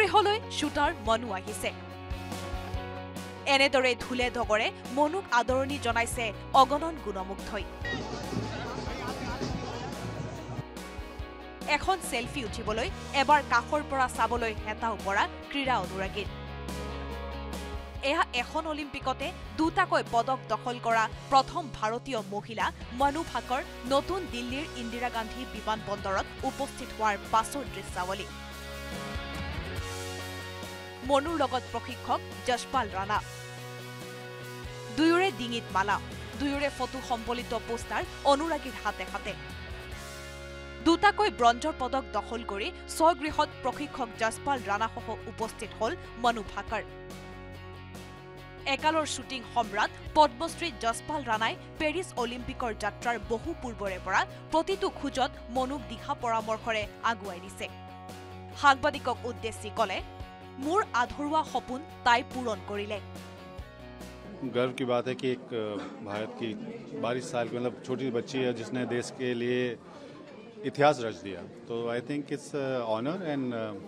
পৰিৱেশলৈ শ্বুটাৰ মনু আহিছে। এনেদৰে ধুলে ধগৰে মনুক আদৰণি জনাইছে অগণন গুণমুগ্ধই। এখন সেলফি উঠিবলৈ এবাৰ কাষৰ পৰা চাবলৈ হেতাও পৰা ক্ৰীড়া অনুৰাগীৰ। এয়া এখন অলিম্পিকতে দুটাকৈ পদক দখল কৰা প্ৰথম ভাৰতীয় মহিলা মনু ভাকৰ নতুন দিল্লীৰ ইন্দিৰা গান্ধী বিমানবন্দৰত উপস্থিত হোৱাৰ পাছৰ দৃশ্যাৱলী। মনুৰ লগত প্ৰশিক্ষক যশপাল ৰাণা। দুয়োৰে ডিঙিত মালা, দুয়োৰে ফটো সম্বলিত পোষ্টাৰ অনুৰাগীৰ হাতে হাতে। দুটাকৈ ব্ৰঞ্জৰ পদক দখল কৰি স্বগৃহত প্ৰশিক্ষক যশপাল ৰাণাসহ উপস্থিত হল মনু ভাকৰ। একালৰ শ্বুটিং সম্ৰাট পদ্মশ্ৰী যশপাল ৰাণাই পেৰিছ অলিম্পিকৰ যাত্ৰাৰ বহু পূৰ্বৰে পৰা প্ৰতিটো খোজত মনুক দিহা পৰামৰ্শৰে আগুৱাই দিছে। সাংবাদিকক উদ্দেশ্যি কলে, মোৰ আধৰুৱা সপোন তাই পূৰণ কৰিলে। गर्व की बात है कि एक भारत की 22 साल की मतलब छोटी बच्ची है जिसने देश के लिए इतिहास रच दिया। तो I think it's honour and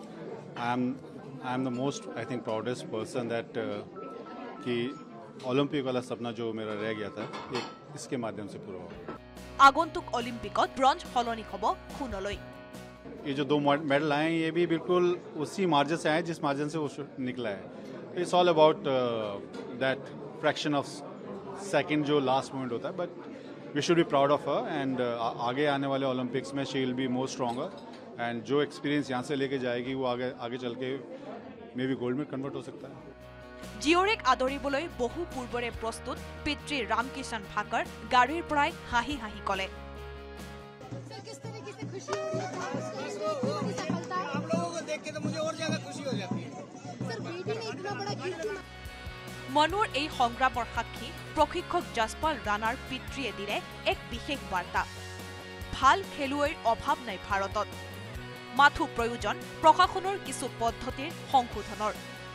I am the most I think proudest person that कि ओलंपिक वाला सपना जो मेरा रह गया था ये इसके माध्यम से पूरा हुआ। आगंतुक ओलंपिकत ब्रॉन्ज हलनी हब खूनलै। ये जो 2 मेडल आए ये भी बिल्कुल उसी मार्जिन से आए जिस मार्जिन से वो निकला है। It's all about that fraction of second जो लास्ट मोमेंट होता है, but we should be proud of her and आगे आने वाले ओलंपिक्स में she will be more stronger and जो एक्सपीरियंस यहाँ से लेके जाएगी वो आगे चल के मे बी गोल्ड में कन्वर्ट हो सकता है। जीवरेक आदरिবলৈ বহু পূৰ্বৰে প্ৰস্তুত পিতৃ ৰামকিষণ ভাকৰ গাড়ীৰ পৰাই হাঁহি হাঁহি কলে, মনুৰ এই সংগ্ৰামৰ সাক্ষী প্ৰশিক্ষক যশপাল ৰাণাৰ পিতৃয়ে দিলে এক বিশেষ বাৰ্তা। ভাল খেলুৱৈৰ অভাৱ নাই ভাৰতত, মাথো প্ৰয়োজন প্ৰশাসনৰ কিছু পদ্ধতিৰ সংশোধনৰ।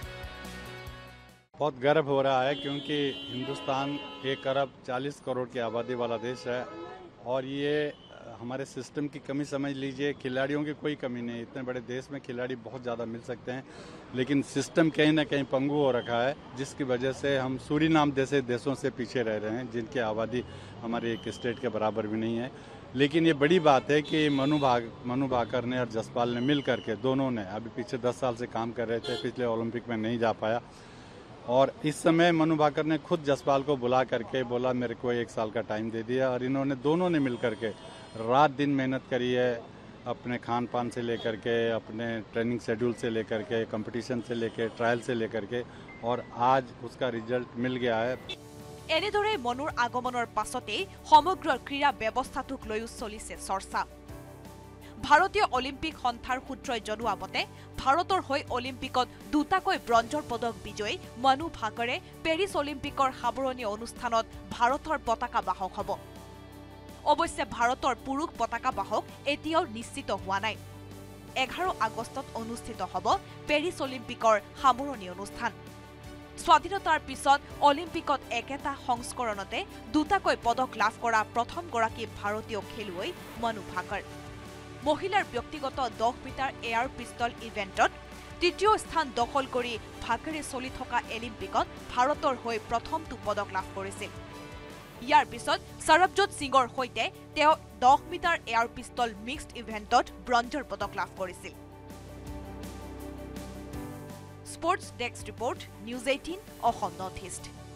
बहुत गर्व हो रहा है क्योंकि हिंदुस्तान 1 अरब 40 करोड़ की आबादी वाला देश है और ये हमारे सिस्टम की कमी समझ लीजिए। खिलाड़ियों की कोई कमी नहीं, इतने बड़े देश में खिलाड़ी बहुत ज़्यादा मिल सकते हैं, लेकिन सिस्टम कहीं ना कहीं पंगु हो रखा है जिसकी वजह से हम सूरीनाम जैसे देशों से पीछे रह रहे हैं जिनकी आबादी हमारे एक स्टेट के बराबर भी नहीं है। लेकिन ये बड़ी बात है कि मनु भाकर ने और जसपाल ने मिल करके दोनों ने अभी पीछे 10 साल से काम कर रहे थे, पिछले ओलंपिक में नहीं जा पाया और इस समय मनु भाकर ने खुद जसपाल को बुला करके बोला मेरे को 1 साल का टाइम दे दिया और इन्होंने दोनों ने मिल करके रात दिन मेहनत करी है, अपने खान पान से लेकर के, अपने ट्रेनिंग शेड्यूल से लेकर के, कंपटीशन से लेकर, ट्रायल से लेकर के और आज उसका रिजल्ट मिल गया है। এনেদৰে মনুৰ আগমনৰ পাছতেই সমগ্ৰ ক্ৰীড়া ব্যৱস্থাটোক লৈও চলিছে চৰ্চা। ভাৰতীয় অলিম্পিক সন্থাৰ সূত্ৰই জনোৱা মতে ভাৰতৰ হৈ অলিম্পিকত দুটাকৈ ব্ৰঞ্জৰ পদক বিজয়ী মনু ভাকৰে পেৰিছ অলিম্পিকৰ সামৰণি অনুষ্ঠানত ভাৰতৰ পতাকা বাহক হ'ব। অৱশ্যে ভাৰতৰ পুৰুষ পতাকা বাহক এতিয়াও নিশ্চিত হোৱা নাই। 11 আগষ্টত অনুষ্ঠিত হ'ব পেৰিছ অলিম্পিকৰ সামৰণি অনুষ্ঠান। স্বাধীনতাৰ পিছত অলিম্পিকত একেটা সংস্কৰণতে দুটাকৈ পদক লাভ কৰা প্ৰথমগৰাকী ভাৰতীয় খেলুৱৈ মনু ভাকৰ। মহিলাৰ ব্যক্তিগত 10 মিটাৰ এয়াৰ পিষ্টল ইভেণ্টত তৃতীয় স্থান দখল কৰি ভাকৰে চলি থকা অলিম্পিকত ভাৰতৰ হৈ প্ৰথমটো পদক লাভ কৰিছিল। ইয়াৰ পিছত সৰবজোত সিঙৰ সৈতে তেওঁ 10 মিটাৰ এয়াৰ পিষ্টল মিক্সড ইভেণ্টত ব্ৰঞ্জৰ পদক লাভ কৰিছিল। Sports desk report, news 18 Asom north east.